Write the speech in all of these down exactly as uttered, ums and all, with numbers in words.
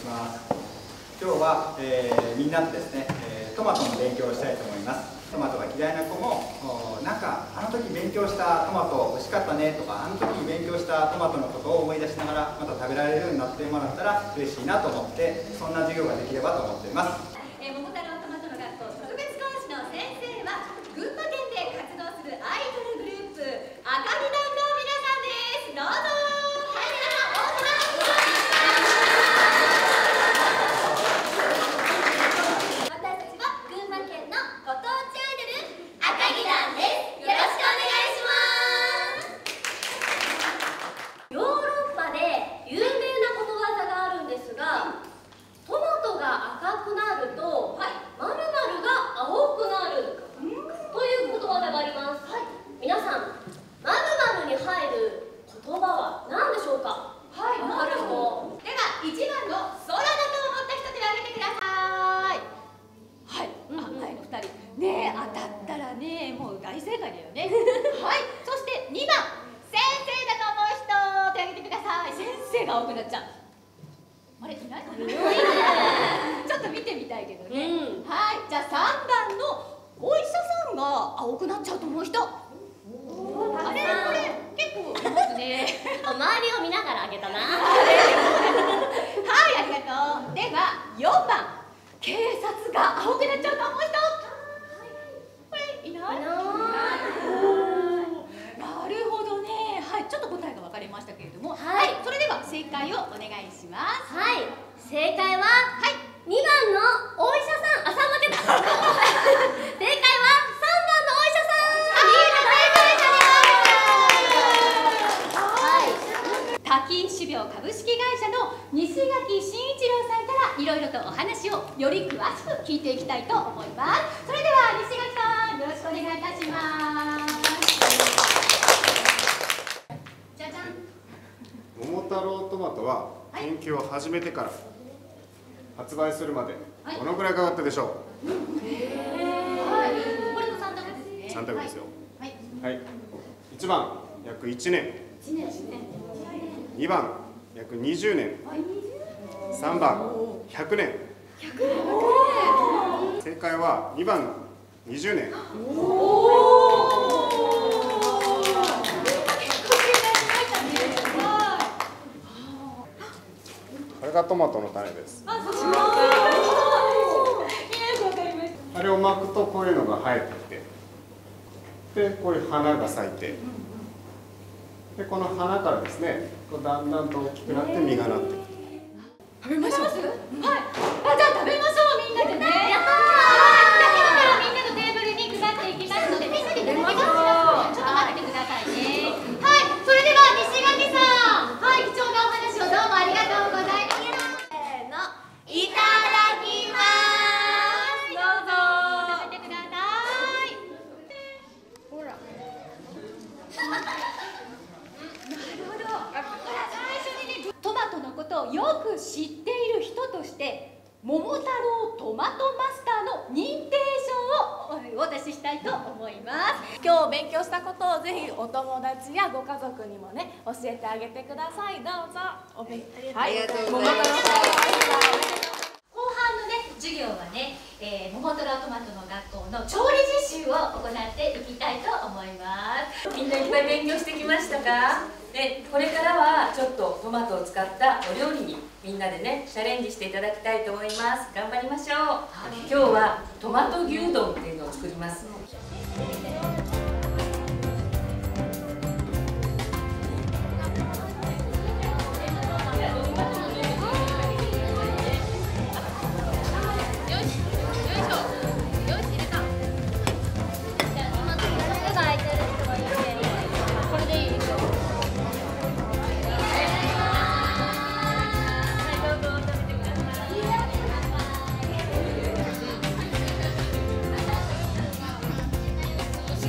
ます。今日は、えー、みんなでですね、えー、トマトの勉強をしたいと思います。トマトが嫌いな子も、なんかあの時勉強したトマト美味しかったねとか、あの時勉強したトマトのことを思い出しながらまた食べられるようになってもらったら嬉しいなと思って、そんな授業ができればと思っています。 えー、桃太郎トマトの学校特別講師の先生は群馬県で活動するアイドルグループあかり団の皆さんです。どうぞ。はい、皆さん大きな私たちは群馬県のご当地アイドルあかり団です。よろしくお願いします。ヨーロッパで有名なことわざがあるんですが、トマトが赤くなると、はい、〇〇が青くなるということわざがあります。はい、皆さん、〇〇に入る言葉は何でしょうか。はい、わかる人。では、いちばんの空だと思った人手を挙げてください。 はい、うんうん、はい、ふたり。ねえ、当たったらね、もう大正解だよね。はい、そしてにばん、先生だと思う人手を挙げてください。先生が青くなっちゃう。あれ、いない？ちょっと見てみたいけどね。うん、はい、じゃあさんばんのお医者さんが青くなっちゃうと思う人。あれ、これ結構いますね。 周りを見ながらあげたな。はい、 ありがとう。ではよんばん、警察が青くなっちゃうと思う人。これいない？いない。なるほどね。はい、ちょっと答えが分かりましたけれども、はい、はい、それでは正解をお願いします。 はい、正解は、はい、にばんのお医者さん。あ、さんばん出た。正解はさんばんのお医者さん。 多菌種苗株式会社の西垣慎一郎さんからいろいろとお話をより詳しく聞いていきたいと思います。それでは西垣さん、よろしくお願いいたします。じゃじゃん。 桃太郎トマトは研究を始めてから発売するまでどのくらいかかったでしょう。 はい、これもさん択ですね。 さん択ですよ。 はい。 はい。いちばん約いちねん。 いちねんですね。 にばん約にじゅうねん。さんばんひゃくねん。正解はにばんのにじゅうねん。これがトマトの種です。あれを巻くとこういうのが生えてきて、でこういう花が咲いて、でこの花からですね、だんだんと大きくなって実がなってくる。 食べましょう。はい。あ、じゃあ食べましょう、みんなでね。やったー。みんなのテーブルに配っていきますので、みんなでいただきます。ちょっと待っててくださいね。はい、それでは西垣さん、はい、貴重なお話をどうもありがとうございます。せーの、いただきます。どうぞ。食べてください。ほら。なるほど。最初にね、トマトのことをよく知っている人として桃太郎トマトマスターの認定証をお渡ししたいと思います。 今日勉強したことをぜひお友達やご家族にもね教えてあげてください。どうぞ。おべありがとうございます。後半のね授業はね、えー、桃太郎トマトの学校の調理実習を行っていきたいと思います。 みんないっぱい勉強してきましたか？でこれからはちょっとトマトを使ったお料理にみんなでねチャレンジしていただきたいと思います。頑張りましょう。今日はトマト牛丼っていうのを作ります。 し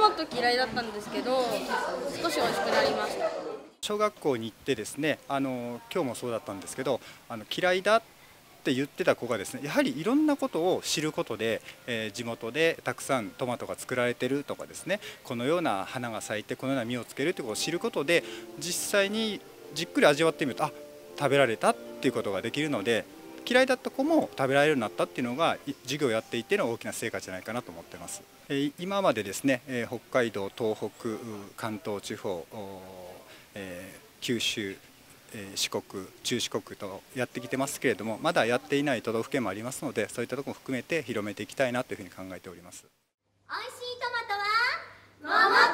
もっと嫌いだったんですけど、少し美味しくなりました。 小学校に行ってですね、あの今日もそうだったんですけど、あの嫌いだって言ってた子がですね、やはりいろんなことを知ることで、えー、地元でたくさんトマトが作られてるとかですね、このような花が咲いてこのような実をつけるということを知ることで、実際にじっくり味わってみると、あ、食べられたっていうことができるので、嫌いだった子も食べられるようになったっていうのが授業をやっていての大きな成果じゃないかなと思ってます。えー、今までですね、えー、北海道、東北、関東地方、えー、九州、四国、中四国とやってきてますけれども、まだやっていない都道府県もありますので、そういったところも含めて広めていきたいなというふうに考えております。 美味しいトマトは桃